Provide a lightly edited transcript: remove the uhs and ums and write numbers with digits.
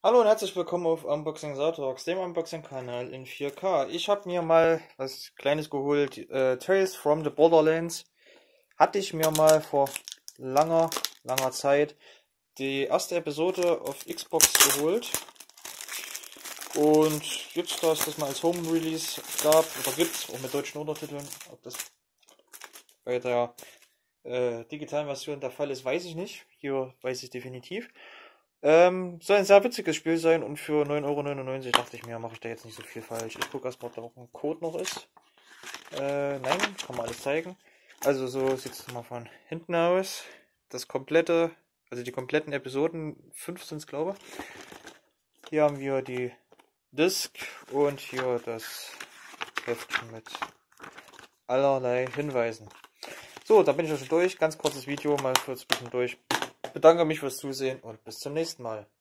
Hallo und herzlich willkommen auf Unboxing Sautalks, dem Unboxing-Kanal in 4K. Ich habe mir mal was Kleines geholt, Tales from the Borderlands. Hatte ich mir mal vor langer Zeit die erste Episode auf Xbox geholt. Und jetzt, da es das mal als Home Release gab, oder gibt, auch mit deutschen Untertiteln, ob das bei der digitalen Version der Fall ist, weiß ich nicht. Hier weiß ich definitiv. Soll ein sehr witziges Spiel sein und für 9,99 € dachte ich mir, mache ich da jetzt nicht so viel falsch. Ich gucke erstmal, ob da auch ein Code noch ist. Nein, kann man alles zeigen. Also so sieht es mal von hinten aus. Das komplette, also die kompletten Episoden, 5 sind es glaube ich. Hier haben wir die Disc und hier das Heftchen mit allerlei Hinweisen. So, da bin ich ja schon durch. Ganz kurzes Video, mal kurz zwischendurch. Ich bedanke mich fürs Zusehen und bis zum nächsten Mal.